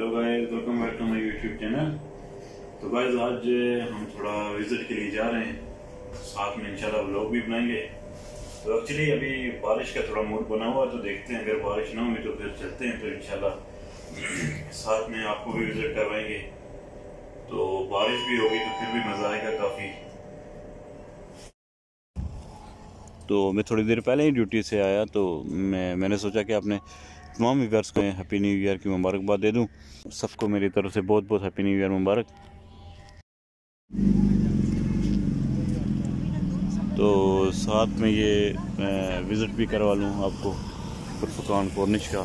Hello guys, welcome back to my YouTube channel. तो guys आज हम थोड़ा विजिट के लिए जा रहे हैं, साथ में इंशाल्लाह व्लॉग भी बनाएंगे। तो एक्चुअली अभी बारिश का थोड़ा मूड बना हुआ, तो देखते हैं अगर बारिश ना हुई तो फिर चलते हैं, तो इंशाल्लाह साथ में आपको भी विजिट करवाएंगे। तो बारिश भी होगी तो फिर भी मजा आएगा काफी। तो मैं थोड़ी देर पहले ही ड्यूटी से आया, तो मैंने सोचा कि आपने तमाम व्यूअर्स को हैप्पी न्यू ईयर की मुबारकबाद दे दूं। सबको मेरी तरफ से बहुत बहुत हैप्पी न्यू ईयर मुबारक। तो साथ में ये विज़िट भी करवा लूँ आपको फुरफुकान कॉर्निश का।